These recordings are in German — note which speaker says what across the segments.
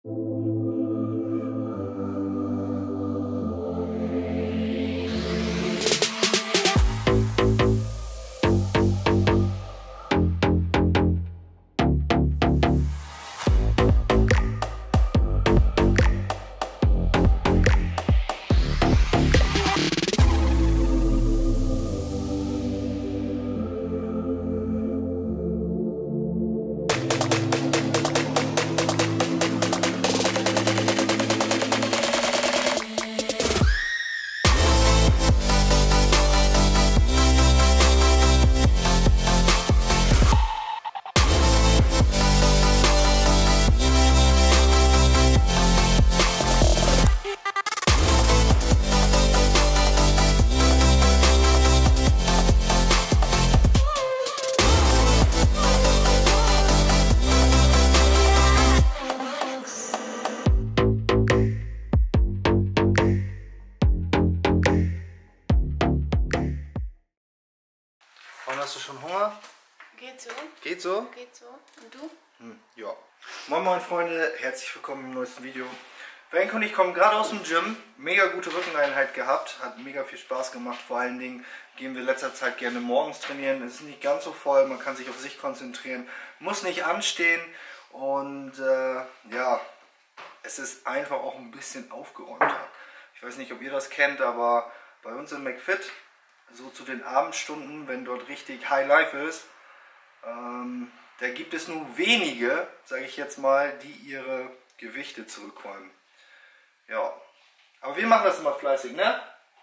Speaker 1: Hast du schon Hunger?
Speaker 2: Geht so.
Speaker 1: Geht so?
Speaker 2: Geht so. Und du?
Speaker 1: Ja. Moin Moin Freunde, herzlich willkommen im neuesten Video. Wenke und ich kommen gerade aus dem Gym. Mega gute Rückeneinheit gehabt, hat mega viel Spaß gemacht. Vor allen Dingen gehen wir in letzter Zeit gerne morgens trainieren. Es ist nicht ganz so voll, man kann sich auf sich konzentrieren, muss nicht anstehen und ja, es ist einfach auch ein bisschen aufgeräumter. Ich weiß nicht, ob ihr das kennt, aber bei uns in McFit, so zu den Abendstunden, wenn dort richtig High Life ist, da gibt es nur wenige, sage ich jetzt mal, die ihre Gewichte zurückräumen. Ja, aber wir machen das immer fleißig, ne?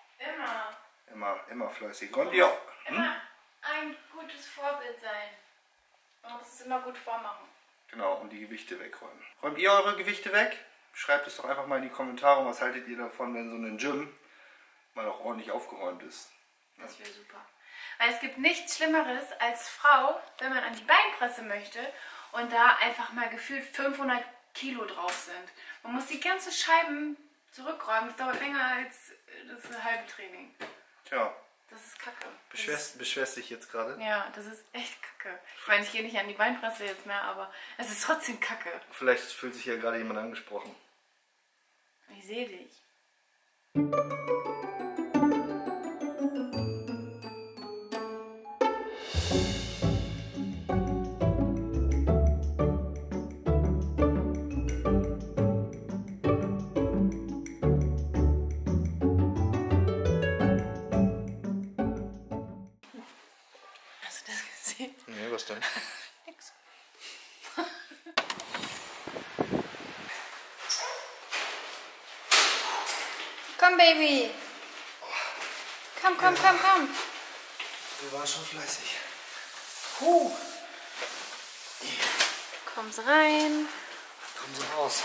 Speaker 1: Immer fleißig. Räumt ihr auch?
Speaker 2: Immer ein gutes Vorbild sein. Man muss es immer gut vormachen.
Speaker 1: Genau, und die Gewichte wegräumen. Räumt ihr eure Gewichte weg? Schreibt es doch einfach mal in die Kommentare, was haltet ihr davon, wenn so ein Gym mal auch ordentlich aufgeräumt ist.
Speaker 2: Das wäre super. Weil es gibt nichts Schlimmeres als Frau, wenn man an die Beinpresse möchte und da einfach mal gefühlt 500 Kilo drauf sind. Man muss die ganzen Scheiben zurückräumen. Das dauert länger als das halbe Training.
Speaker 1: Tja.
Speaker 2: Das ist kacke.
Speaker 1: Beschwerst dich jetzt gerade?
Speaker 2: Ja, das ist echt kacke. Ich meine, ich gehe nicht an die Beinpresse jetzt mehr, aber es ist trotzdem kacke.
Speaker 1: Vielleicht fühlt sich ja gerade jemand angesprochen.
Speaker 2: Ich sehe dich.
Speaker 1: Nee, was denn?
Speaker 2: Nix. Komm, Baby. Komm.
Speaker 1: Wir waren schon fleißig.
Speaker 2: Kommen Sie rein.
Speaker 1: Kommen Sie raus.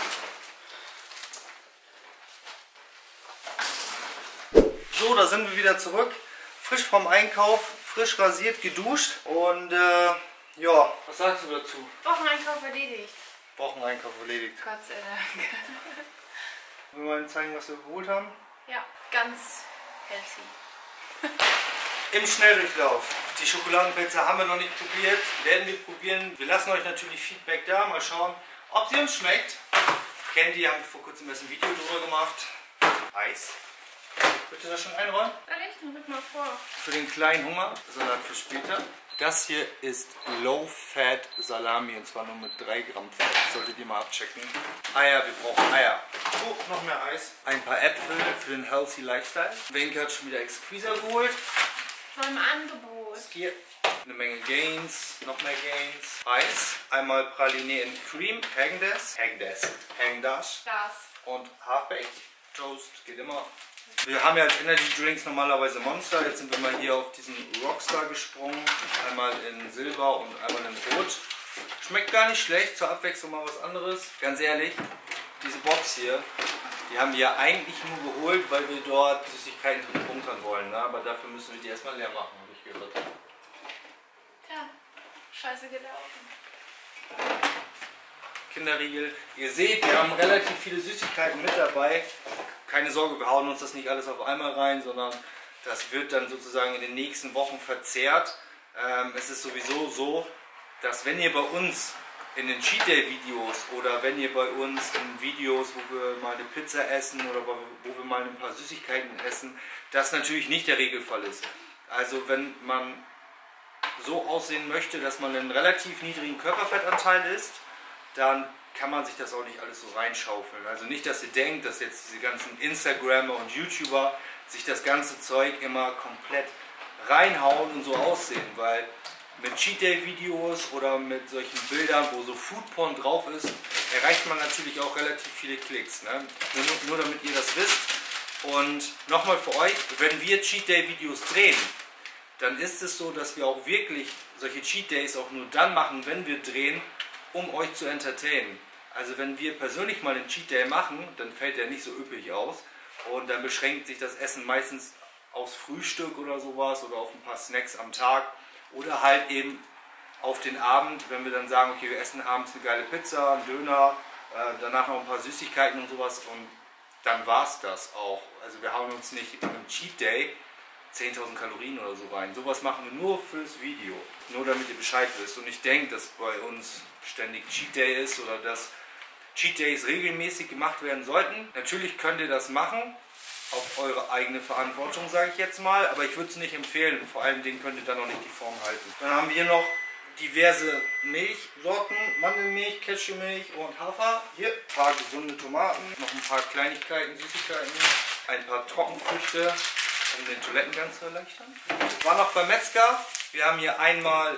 Speaker 1: So, da sind wir wieder zurück. Frisch vom Einkauf, frisch rasiert, geduscht und ja, was sagst du dazu?
Speaker 2: Wocheneinkauf erledigt.
Speaker 1: Wocheneinkauf erledigt.
Speaker 2: Gott sei Dank.
Speaker 1: Wollen wir mal zeigen, was wir geholt haben?
Speaker 2: Ja, ganz healthy.
Speaker 1: Im Schnelldurchlauf. Die Schokoladenpizza haben wir noch nicht probiert, werden wir probieren. Wir lassen euch natürlich Feedback da, mal schauen, ob sie uns schmeckt. Kennt ihr, haben wir vor kurzem erst ein Video drüber gemacht. Eis. Willst du das schon einräumen?
Speaker 2: Dann rück mal vor.
Speaker 1: Für den kleinen Hunger, Salat für später. Das hier ist Low-Fat Salami und zwar nur mit 3 Gramm Fett. Solltet ihr mal abchecken. Eier, wir brauchen Eier. Oh, noch mehr Eis. Ein paar Äpfel für den Healthy Lifestyle. Wenke hat schon wieder Exquisa geholt.
Speaker 2: Vom Angebot.
Speaker 1: Hier eine Menge Gains, noch mehr Gains. Eis, einmal Praline in Cream, Häagen-Dazs
Speaker 2: Das.
Speaker 1: und Half-Baked. Toast, geht immer. Wir haben ja als Energy Drinks normalerweise Monster, jetzt sind wir mal hier auf diesen Rockstar gesprungen. Einmal in Silber und einmal in Rot. Schmeckt gar nicht schlecht, zur Abwechslung mal was anderes. Ganz ehrlich, diese Box hier, die haben wir ja eigentlich nur geholt, weil wir dort Süßigkeiten drin bunkern wollen. Ne? Aber dafür müssen wir die erstmal leer machen, habe ich gehört.
Speaker 2: Tja, scheiße gelaufen.
Speaker 1: Kinderriegel. Ihr seht, wir haben relativ viele Süßigkeiten mit dabei. Keine Sorge, wir hauen uns das nicht alles auf einmal rein, sondern das wird dann sozusagen in den nächsten Wochen verzehrt. Es ist sowieso so, dass wenn ihr bei uns in den Cheat Day Videos oder wenn ihr bei uns in Videos, wo wir mal eine Pizza essen oder wo wir mal ein paar Süßigkeiten essen, das natürlich nicht der Regelfall ist. Also wenn man so aussehen möchte, dass man einen relativ niedrigen Körperfettanteil isst, dann kann man sich das auch nicht alles so reinschaufeln. Also nicht, dass ihr denkt, dass jetzt diese ganzen Instagrammer und YouTuber sich das ganze Zeug immer komplett reinhauen und so aussehen, weil mit Cheat Day Videos oder mit solchen Bildern, wo so Foodporn drauf ist, erreicht man natürlich auch relativ viele Klicks. Ne? Nur damit ihr das wisst. Und nochmal für euch, wenn wir Cheat Day Videos drehen, dann ist es so, dass wir auch wirklich solche Cheat Days auch nur dann machen, wenn wir drehen, um euch zu entertainen. Also wenn wir persönlich mal einen Cheat Day machen, dann fällt der nicht so üppig aus und dann beschränkt sich das Essen meistens aufs Frühstück oder sowas oder auf ein paar Snacks am Tag oder halt eben auf den Abend, wenn wir dann sagen, okay, wir essen abends eine geile Pizza, einen Döner, danach noch ein paar Süßigkeiten und sowas und dann war es das auch. Also wir hauen uns nicht im Cheat Day 10.000 Kalorien oder so rein. Sowas machen wir nur fürs Video. Nur damit ihr Bescheid wisst. Und ich denke, dass bei uns ständig Cheat Day ist oder dass Cheat Days regelmäßig gemacht werden sollten. Natürlich könnt ihr das machen, auf eure eigene Verantwortung, sage ich jetzt mal. Aber ich würde es nicht empfehlen. Vor allen Dingen könnt ihr dann auch nicht die Form halten. Dann haben wir hier noch diverse Milchsorten, Mandelmilch, Cashewmilch und Hafer. Hier ein paar gesunde Tomaten, noch ein paar Kleinigkeiten, Süßigkeiten, ein paar Trockenfrüchte, um den Toilettengang zu erleichtern. War noch beim Metzger. Wir haben hier einmal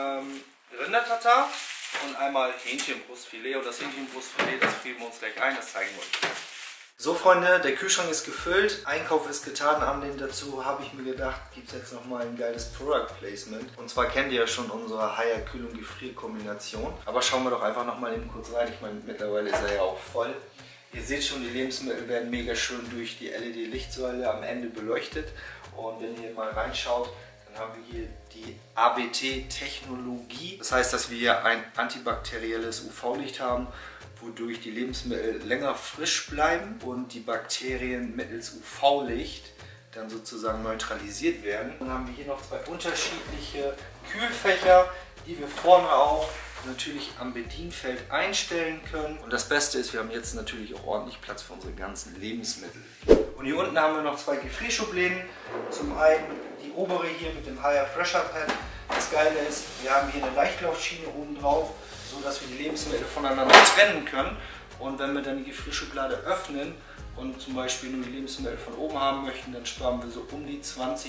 Speaker 1: Rindertatar und einmal Hähnchenbrustfilet. Und das Hähnchenbrustfilet, das fielen wir uns gleich ein, das zeigen wir euch. So Freunde, der Kühlschrank ist gefüllt, Einkauf ist getan. Anlehnend dazu habe ich mir gedacht, gibt es jetzt nochmal ein geiles Product Placement. Und zwar kennt ihr ja schon unsere Haier Kühl- und Gefrier-Kombination. Aber schauen wir doch einfach nochmal eben kurz rein. Ich meine, mittlerweile ist er ja auch voll. Ihr seht schon, die Lebensmittel werden mega schön durch die LED-Lichtsäule am Ende beleuchtet. Und wenn ihr mal reinschaut, dann haben wir hier die ABT-Technologie. Das heißt, dass wir hier ein antibakterielles UV-Licht haben, wodurch die Lebensmittel länger frisch bleiben und die Bakterien mittels UV-Licht dann sozusagen neutralisiert werden. Dann haben wir hier noch zwei unterschiedliche Kühlfächer, die wir vorne auch natürlich am Bedienfeld einstellen können. Und das Beste ist, wir haben jetzt natürlich auch ordentlich Platz für unsere ganzen Lebensmittel. Und hier unten haben wir noch zwei Gefrierschubläden. Zum einen die obere hier mit dem Haier Fresher Pad. Das Geile ist, wir haben hier eine Leichtlaufschiene oben drauf, so dass wir die Lebensmittel voneinander trennen können. Und wenn wir dann die Gefrierschublade öffnen und zum Beispiel nur die Lebensmittel von oben haben möchten, dann sparen wir so um die 20%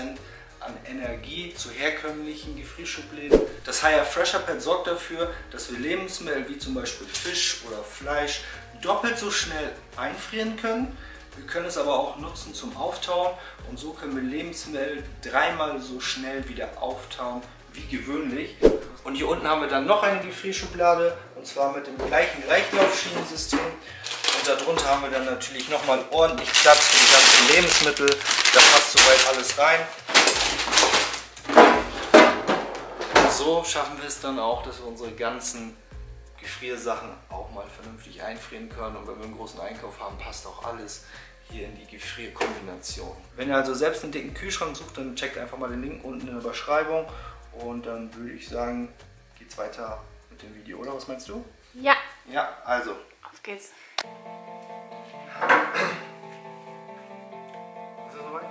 Speaker 1: an Energie zu herkömmlichen Gefrierschubläden. Das Haier Fresher Pad sorgt dafür, dass wir Lebensmittel wie zum Beispiel Fisch oder Fleisch doppelt so schnell einfrieren können. Wir können es aber auch nutzen zum Auftauen und so können wir Lebensmittel dreimal so schnell wieder auftauen wie gewöhnlich. Und hier unten haben wir dann noch eine Gefrierschublade und zwar mit dem gleichen Leichtlaufschienensystem. Und darunter haben wir dann natürlich nochmal ordentlich Platz für die ganzen Lebensmittel. Da passt soweit alles rein. Und so schaffen wir es dann auch, dass wir unsere ganzen Gefriersachen auch mal vernünftig einfrieren können. Und wenn wir einen großen Einkauf haben, passt auch alles hier in die Gefrierkombination. Wenn ihr also selbst einen dicken Kühlschrank sucht, dann checkt einfach mal den Link unten in der Beschreibung. Und dann würde ich sagen, geht's weiter mit dem Video, oder? Was meinst du?
Speaker 2: Ja.
Speaker 1: Ja, also.
Speaker 2: Auf geht's.
Speaker 1: Ist es soweit?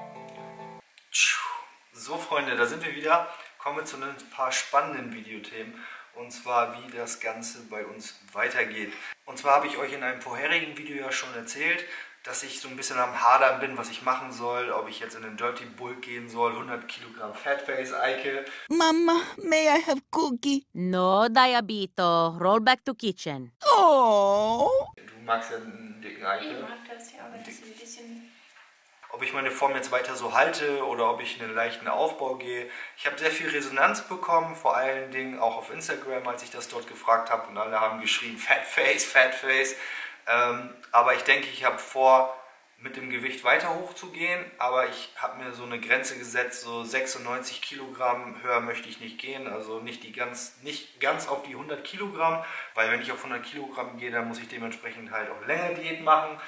Speaker 1: So Freunde, da sind wir wieder. Kommen wir zu ein paar spannenden Videothemen. Und zwar, wie das Ganze bei uns weitergeht. Und zwar habe ich euch in einem vorherigen Video ja schon erzählt, dass ich so ein bisschen am Hadern bin, was ich machen soll, ob ich jetzt in den Dirty Bulk gehen soll, 100 Kilogramm Fatface Eike.
Speaker 3: Mama, may I have cookie?
Speaker 4: No, Diabito. Roll back to kitchen.
Speaker 3: Oh.
Speaker 1: Du magst ja einen dicken Eike.
Speaker 2: Ich mag das ja, aber das ist ein bisschen...
Speaker 1: Ob ich meine Form jetzt weiter so halte oder ob ich in einen leichten Aufbau gehe. Ich habe sehr viel Resonanz bekommen, vor allen Dingen auch auf Instagram, als ich das dort gefragt habe und alle haben geschrien, Fatface, Fatface. Aber ich denke, ich habe vor, mit dem Gewicht weiter hochzugehen, aber ich habe mir so eine Grenze gesetzt, so 96 Kilogramm, höher möchte ich nicht gehen, also nicht ganz auf die 100 Kilogramm, weil wenn ich auf 100 Kilogramm gehe, dann muss ich dementsprechend halt auch länger Diät machen, um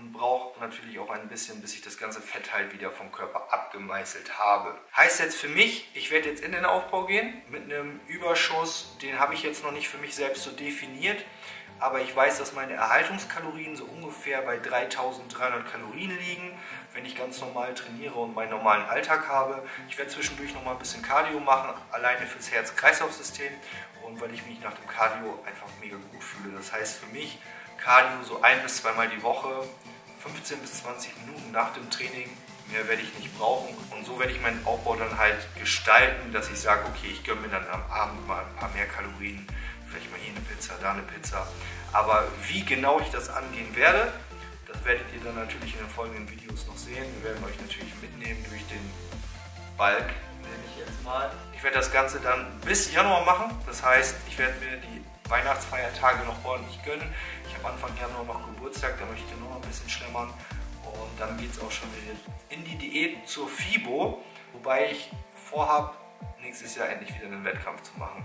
Speaker 1: und brauche natürlich auch ein bisschen, bis ich das ganze Fett halt wieder vom Körper abgemeißelt habe. Heißt jetzt für mich, ich werde jetzt in den Aufbau gehen mit einem Überschuss, den habe ich jetzt noch nicht für mich selbst so definiert, aber ich weiß, dass meine Erhaltungskalorien so ungefähr bei 3300 Kalorien liegen, wenn ich ganz normal trainiere und meinen normalen Alltag habe. Ich werde zwischendurch noch mal ein bisschen Cardio machen, alleine fürs Herz-Kreislauf-System und weil ich mich nach dem Cardio einfach mega gut fühle. Das heißt für mich, Cardio so 1- bis 2-mal die Woche, 15 bis 20 Minuten nach dem Training, mehr werde ich nicht brauchen. Und so werde ich meinen Aufbau dann halt gestalten, dass ich sage, okay, ich gönne mir dann am Abend mal ein paar mehr Kalorien, vielleicht mal hier eine Pizza, da eine Pizza. Aber wie genau ich das angehen werde, das werdet ihr dann natürlich in den folgenden Videos noch sehen. Wir werden euch natürlich mitnehmen durch den Balk, nenne ich jetzt mal. Ich werde das Ganze dann bis Januar machen. Das heißt, ich werde mir die Weihnachtsfeiertage noch ordentlich gönnen. Ich habe Anfang Januar noch Geburtstag, da möchte ich noch ein bisschen schlemmern. Und dann geht es auch schon wieder in die Diät zur FIBO, wobei ich vorhabe, nächstes Jahr endlich wieder einen Wettkampf zu machen.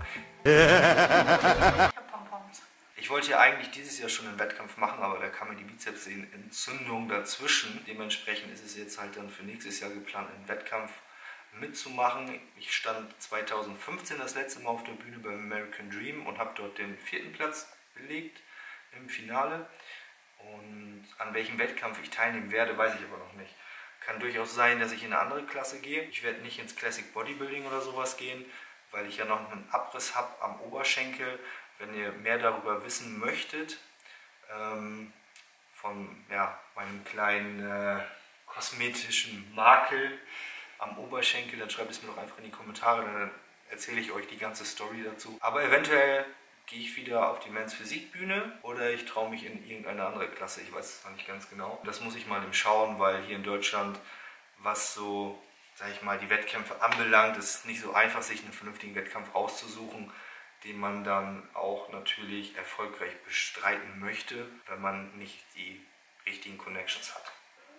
Speaker 1: Ich wollte ja eigentlich dieses Jahr schon einen Wettkampf machen, aber da kam mir die Bizepsenentzündung dazwischen. Dementsprechend ist es jetzt halt dann für nächstes Jahr geplant, einen Wettkampf mitzumachen. Ich stand 2015 das letzte Mal auf der Bühne beim American Dream und habe dort den 4. Platz belegt im Finale. Und an welchem Wettkampf ich teilnehmen werde, weiß ich aber noch nicht. Kann durchaus sein, dass ich in eine andere Klasse gehe. Ich werde nicht ins Classic Bodybuilding oder sowas gehen, weil ich ja noch einen Abriss habe am Oberschenkel. Wenn ihr mehr darüber wissen möchtet, von meinem kleinen kosmetischen Makel am Oberschenkel, dann schreibt es mir doch einfach in die Kommentare, dann erzähle ich euch die ganze Story dazu. Aber eventuell gehe ich wieder auf die Men's Physik Bühne oder ich traue mich in irgendeine andere Klasse, ich weiß es noch nicht ganz genau. Das muss ich mal im Schauen, weil hier in Deutschland, was so, sag ich mal, die Wettkämpfe anbelangt, ist es nicht so einfach, sich einen vernünftigen Wettkampf rauszusuchen, den man dann auch natürlich erfolgreich bestreiten möchte, wenn man nicht die richtigen Connections hat.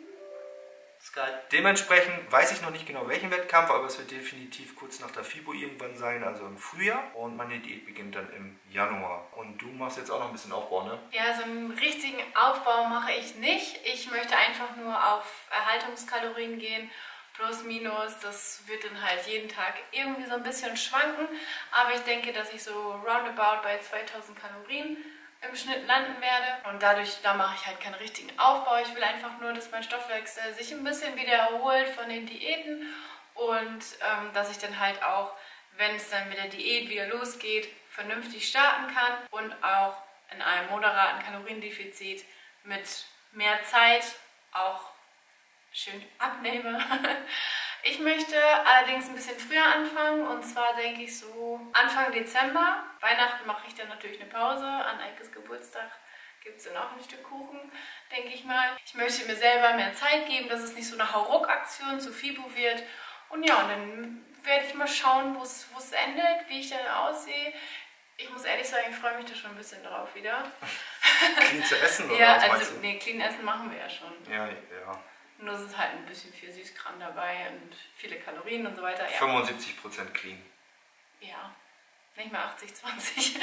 Speaker 1: Dementsprechend weiß ich noch nicht genau welchen Wettkampf, aber es wird definitiv kurz nach der FIBO irgendwann sein, also im Frühjahr. Und meine Diät beginnt dann im Januar. Und du machst jetzt auch noch ein bisschen Aufbau, ne?
Speaker 2: Ja, so einen richtigen Aufbau mache ich nicht. Ich möchte einfach nur auf Erhaltungskalorien gehen. Plus, minus, das wird dann halt jeden Tag irgendwie so ein bisschen schwanken. Aber ich denke, dass ich so roundabout bei 2000 Kalorien im Schnitt landen werde. Und da mache ich halt keinen richtigen Aufbau. Ich will einfach nur, dass mein Stoffwechsel sich ein bisschen wieder erholt von den Diäten. Und dass ich dann halt auch, wenn es dann mit der Diät wieder losgeht, vernünftig starten kann. Und auch in einem moderaten Kaloriendefizit mit mehr Zeit auch schön abnehme. Ich möchte allerdings ein bisschen früher anfangen und zwar denke ich so Anfang Dezember. Weihnachten mache ich dann natürlich eine Pause, an Eikes Geburtstag gibt es dann auch ein Stück Kuchen, denke ich mal. Ich möchte mir selber mehr Zeit geben, dass es nicht so eine Hauruck-Aktion zu FIBO wird. Und ja, und dann werde ich mal schauen, wo es endet, wie ich dann aussehe. Ich muss ehrlich sagen, ich freue mich da schon ein bisschen drauf wieder.
Speaker 1: Clean zu essen oder
Speaker 2: ja,
Speaker 1: was meinst
Speaker 2: also
Speaker 1: du?
Speaker 2: nee, clean essen machen wir ja schon.
Speaker 1: Ja.
Speaker 2: Nur es ist halt ein bisschen viel Süßkram dabei und viele Kalorien und so weiter. Ja.
Speaker 1: 75% clean.
Speaker 2: Ja, nicht mehr 80-20,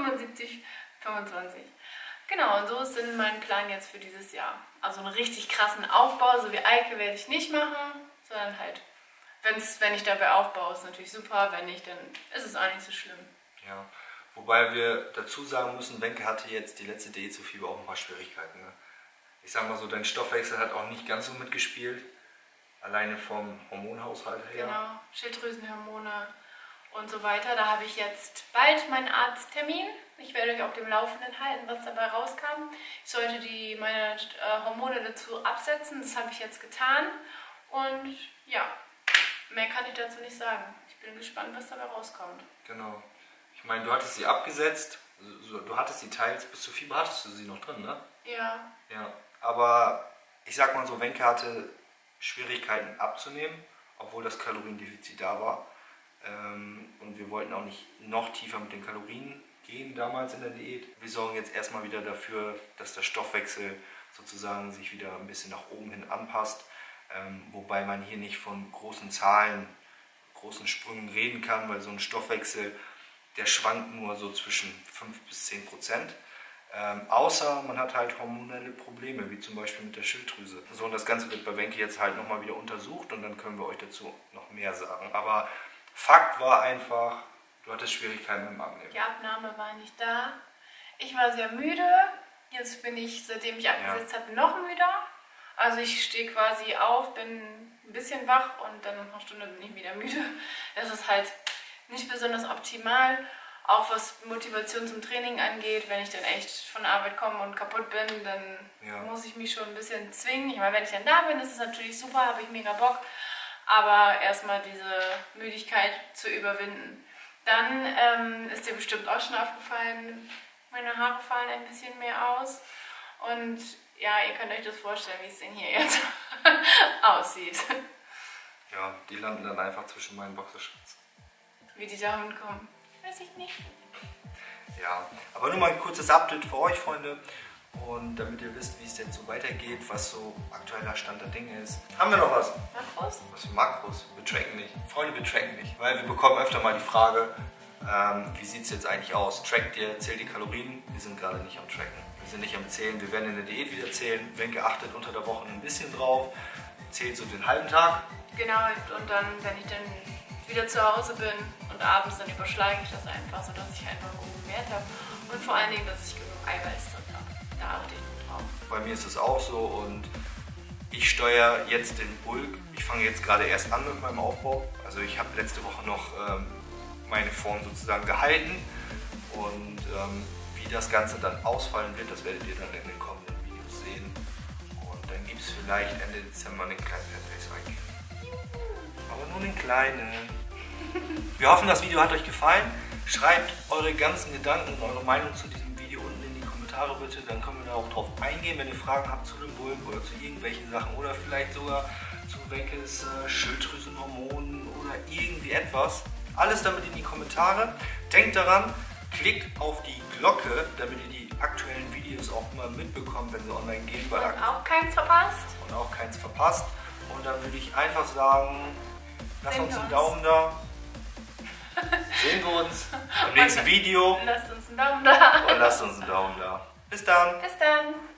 Speaker 2: 75-25. Genau, und so ist dann mein Plan jetzt für dieses Jahr. Also einen richtig krassen Aufbau, so wie Eike, werde ich nicht machen, sondern halt, wenn ich dabei aufbaue, ist natürlich super, wenn nicht, dann ist es auch nicht so schlimm.
Speaker 1: Ja, wobei wir dazu sagen müssen, Wenke hatte jetzt die letzte Diät zu FIBO auch ein paar Schwierigkeiten. Ne? Ich sag mal so, dein Stoffwechsel hat auch nicht ganz so mitgespielt, alleine vom Hormonhaushalt her.
Speaker 2: Genau, Schilddrüsenhormone und so weiter. Da habe ich jetzt bald meinen Arzttermin. Ich werde euch auf dem Laufenden halten, was dabei rauskam. Ich sollte meine Hormone dazu absetzen, das habe ich jetzt getan. Und ja, mehr kann ich dazu nicht sagen. Ich bin gespannt, was dabei rauskommt.
Speaker 1: Genau. Ich meine, du hattest sie abgesetzt, du hattest die teils, bis zu FIBO hattest du sie noch drin, ne?
Speaker 2: Ja.
Speaker 1: Ja, aber ich sag mal so, Wenke hatte Schwierigkeiten abzunehmen, obwohl das Kaloriendefizit da war. Und wir wollten auch nicht noch tiefer mit den Kalorien gehen damals in der Diät. Wir sorgen jetzt erstmal wieder dafür, dass der Stoffwechsel sozusagen sich wieder ein bisschen nach oben hin anpasst. Wobei man hier nicht von großen Zahlen, großen Sprüngen reden kann, weil so ein Stoffwechsel, der schwankt nur so zwischen 5 bis 10%. Außer man hat halt hormonelle Probleme, wie zum Beispiel mit der Schilddrüse. So, und das Ganze wird bei Wenke jetzt halt nochmal wieder untersucht und dann können wir euch dazu noch mehr sagen. Aber Fakt war einfach, du hattest Schwierigkeiten mit dem Abnehmen.
Speaker 2: Die Abnahme war nicht da. Ich war sehr müde. Jetzt bin ich, seitdem ich abgesetzt habe, noch müder. Also ich stehe quasi auf, bin ein bisschen wach und dann nach einer Stunde bin ich wieder müde. Das ist halt nicht besonders optimal. Auch was Motivation zum Training angeht, wenn ich dann echt von der Arbeit komme und kaputt bin, dann muss ich mich schon ein bisschen zwingen. Ich meine, wenn ich dann da bin, ist es natürlich super, habe ich mega Bock. Aber erstmal diese Müdigkeit zu überwinden. Dann ist dir bestimmt auch schon aufgefallen, meine Haare fallen ein bisschen mehr aus. Und ja, ihr könnt euch das vorstellen, wie es denn hier jetzt aussieht.
Speaker 1: Ja, die landen dann einfach zwischen meinen Boxershorts.
Speaker 2: Wie die da hinkommen, weiß ich nicht.
Speaker 1: Ja, aber nur mal ein kurzes Update für euch, Freunde. Und damit ihr wisst, wie es denn so weitergeht, was so aktueller Stand der Dinge ist. Haben wir noch was?
Speaker 2: Makros?
Speaker 1: Was für Makros? Wir tracken nicht. Freunde, wir tracken nicht. Weil wir bekommen öfter mal die Frage, wie sieht es jetzt eigentlich aus? Trackt ihr, zählt die Kalorien? Wir sind gerade nicht am Tracken. Wir sind nicht am Zählen. Wir werden in der Diät wieder zählen. Wenke achtet unter der Woche ein bisschen drauf. Zählt so den halben Tag.
Speaker 2: Genau, und dann, wenn ich dann wieder zu Hause bin und abends, dann überschlage ich das einfach, sodass ich einfach einen guten Wert habe. Und vor allen Dingen, dass ich genug Eiweiß drin habe. Da achte ich drauf.
Speaker 1: Bei mir ist es auch so und ich steuere jetzt den Bulk. Ich fange jetzt gerade erst an mit meinem Aufbau. Also ich habe letzte Woche noch meine Form sozusagen gehalten und wie das Ganze dann ausfallen wird, das werdet ihr dann in den kommenden Videos sehen. Und dann gibt es vielleicht Ende Dezember einen kleinen Fatface-Ranking. Aber nur einen kleinen. Wir hoffen, das Video hat euch gefallen. Schreibt eure ganzen Gedanken und eure Meinung zu diesem Video unten in die Kommentare bitte. Dann können wir da auch drauf eingehen, wenn ihr Fragen habt zu dem Bulk oder zu irgendwelchen Sachen oder vielleicht sogar zu Wenkes Schilddrüsenhormonen oder irgendwie etwas. Alles damit in die Kommentare. Denkt daran, klickt auf die Glocke, damit ihr die aktuellen Videos auch immer mitbekommt, wenn sie online gehen.
Speaker 2: Und auch keins verpasst.
Speaker 1: Und auch keins verpasst. Und dann würde ich einfach sagen, lasst uns einen Daumen da. Sehen wir uns im nächsten Video.
Speaker 2: Lasst uns einen Daumen da.
Speaker 1: Und lasst uns einen Daumen da. Bis dann.
Speaker 2: Bis dann.